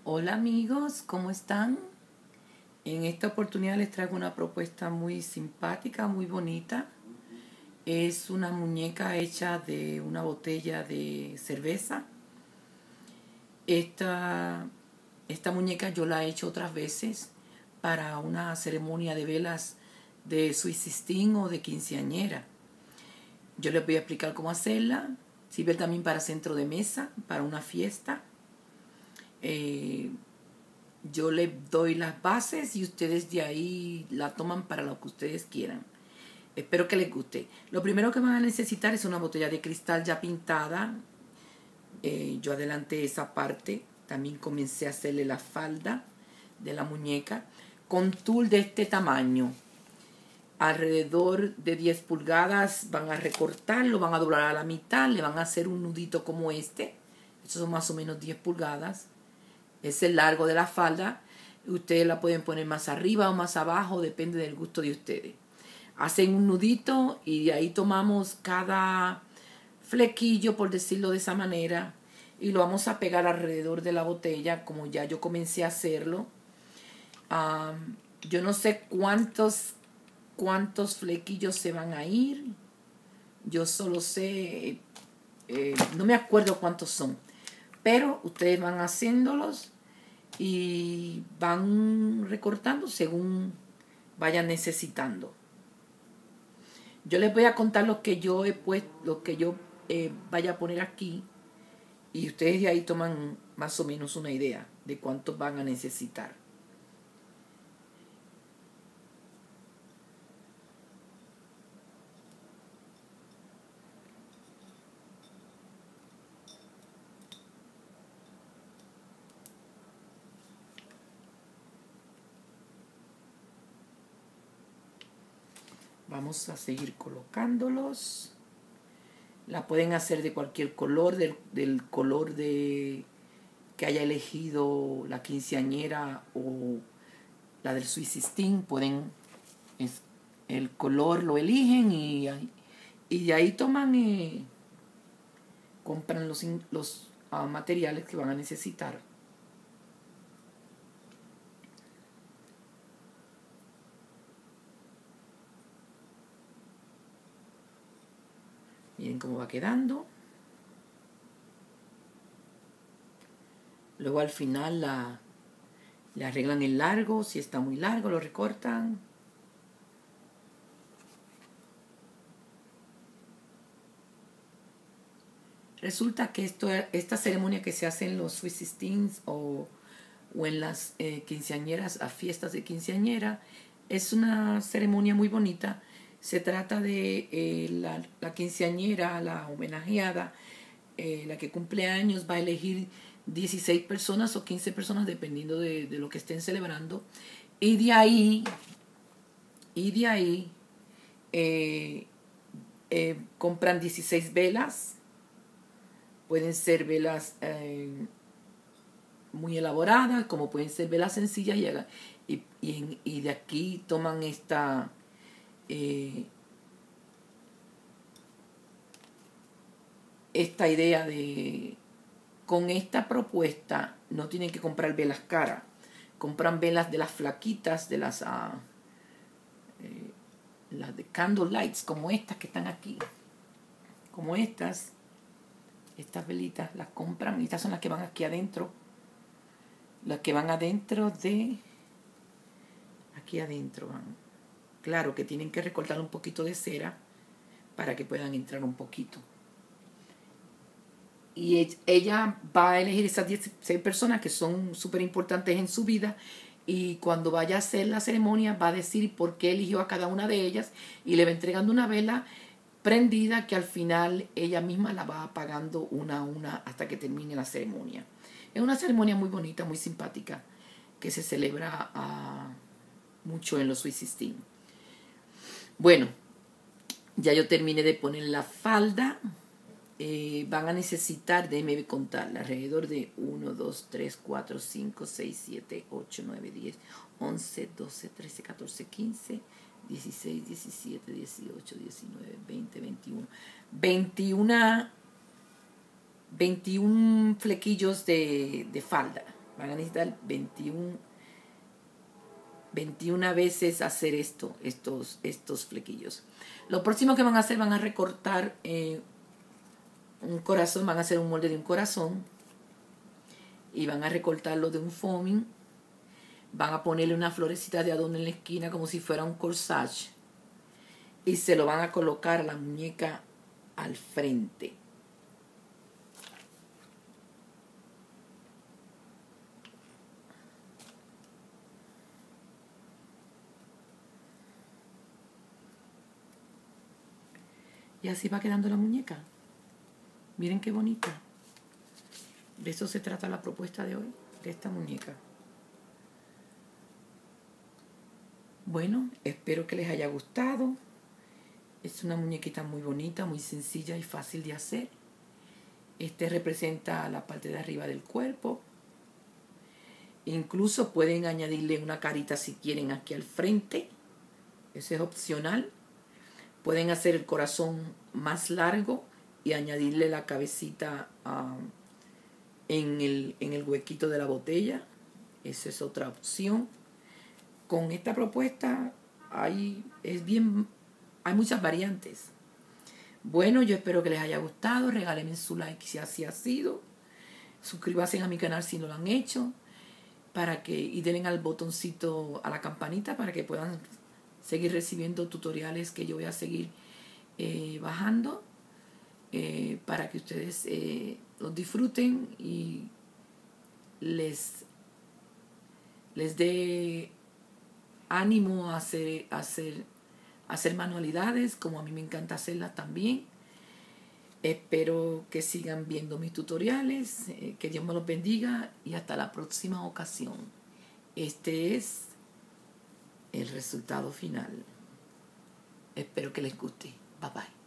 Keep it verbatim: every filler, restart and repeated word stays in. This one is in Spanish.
Hola amigos, ¿cómo están? En esta oportunidad les traigo una propuesta muy simpática, muy bonita. Es una muñeca hecha de una botella de cerveza. Esta, esta muñeca yo la he hecho otras veces para una ceremonia de velas de Sweet sixteen o de quinceañera. Yo les voy a explicar cómo hacerla. Sirve también para centro de mesa, para una fiesta. Eh, yo les doy las bases y ustedes de ahí la toman para lo que ustedes quieran. Espero que les guste. Lo primero que van a necesitar es una botella de cristal ya pintada. Eh, yo adelanté esa parte. También comencé a hacerle la falda de la muñeca con tul de este tamaño. Alrededor de diez pulgadas van a recortarlo, van a doblar a la mitad, le van a hacer un nudito como este. Estos son más o menos diez pulgadas. Es el largo de la falda. Ustedes la pueden poner más arriba o más abajo, depende del gusto de ustedes. Hacen un nudito y de ahí tomamos cada flequillo, por decirlo de esa manera, y lo vamos a pegar alrededor de la botella, como ya yo comencé a hacerlo. Um, yo no sé cuántos, cuántos flequillos se van a ir. Yo solo sé, eh, no me acuerdo cuántos son. Pero ustedes van haciéndolos y van recortando según vayan necesitando. Yo les voy a contar lo que yo he puesto, lo que yo eh, vaya a poner aquí, y ustedes de ahí toman más o menos una idea de cuántos van a necesitar. Vamos a seguir colocándolos. La pueden hacer de cualquier color, del, del color de que haya elegido la quinceañera o la del Sweet sixteen. Pueden, es, el color lo eligen y, y de ahí toman, eh, compran los, los uh, materiales que van a necesitar. Miren cómo va quedando. Luego al final la, le arreglan el largo. Si está muy largo lo recortan. Resulta que esto, esta ceremonia que se hace en los Sweet sixteen o, o en las eh, quinceañeras, a fiestas de quinceañera, es una ceremonia muy bonita. Se trata de eh, la, la quinceañera, la homenajeada, eh, la que cumple años, va a elegir dieciséis personas o quince personas, dependiendo de, de lo que estén celebrando. Y de ahí, y de ahí eh, eh, compran dieciséis velas. Pueden ser velas eh, muy elaboradas, como pueden ser velas sencillas, y, y, y, y de aquí toman esta... Eh, esta idea de, con esta propuesta no tienen que comprar velas caras, compran velas de las flaquitas, de las, uh, eh, las de candle lights, como estas que están aquí, como estas, estas velitas las compran, y estas son las que van aquí adentro, las que van adentro de, aquí adentro van, claro que tienen que recortar un poquito de cera para que puedan entrar un poquito. Y ella va a elegir esas dieciséis personas que son súper importantes en su vida, y cuando vaya a hacer la ceremonia va a decir por qué eligió a cada una de ellas y le va entregando una vela prendida que al final ella misma la va apagando una a una hasta que termine la ceremonia. Es una ceremonia muy bonita, muy simpática, que se celebra uh, mucho en los Sweet sixteen. Bueno, ya yo terminé de poner la falda. Eh, van a necesitar, déjenme contar, alrededor de uno, dos, tres, cuatro, cinco, seis, siete, ocho, nueve, diez, once, doce, trece, catorce, quince, dieciséis, diecisiete, dieciocho, diecinueve, veinte, veintiuno. veintiuno, veintiuno flequillos de, de falda. Van a necesitar veintiuna, veintiuna veces hacer esto, estos, estos flequillos. Lo próximo que van a hacer, van a recortar eh, un corazón, van a hacer un molde de un corazón y van a recortarlo de un foaming. Van a ponerle una florecita de adorno en la esquina como si fuera un corsage y se lo van a colocar a la muñeca al frente. Y así va quedando la muñeca. Miren qué bonita. De eso se trata la propuesta de hoy, de esta muñeca. Bueno, espero que les haya gustado. Es una muñequita muy bonita, muy sencilla y fácil de hacer. Este representa la parte de arriba del cuerpo. Incluso pueden añadirle una carita si quieren aquí al frente. Eso es opcional. Pueden hacer el corazón más largo y añadirle la cabecita uh, en, el, en el huequito de la botella. Esa es otra opción. Con esta propuesta hay, es bien, hay muchas variantes. Bueno, yo espero que les haya gustado. Regálenme su like si así ha sido. Suscríbanse a mi canal si no lo han hecho. Para que, y denle al botoncito, a la campanita, para que puedan seguir recibiendo tutoriales que yo voy a seguir eh, bajando. Eh, para que ustedes eh, los disfruten y les, les dé ánimo a hacer, a hacer, a hacer manualidades, como a mí me encanta hacerlas también. Espero que sigan viendo mis tutoriales, eh, que Dios me los bendiga y hasta la próxima ocasión. Este es el resultado final. Espero que les guste. Bye bye.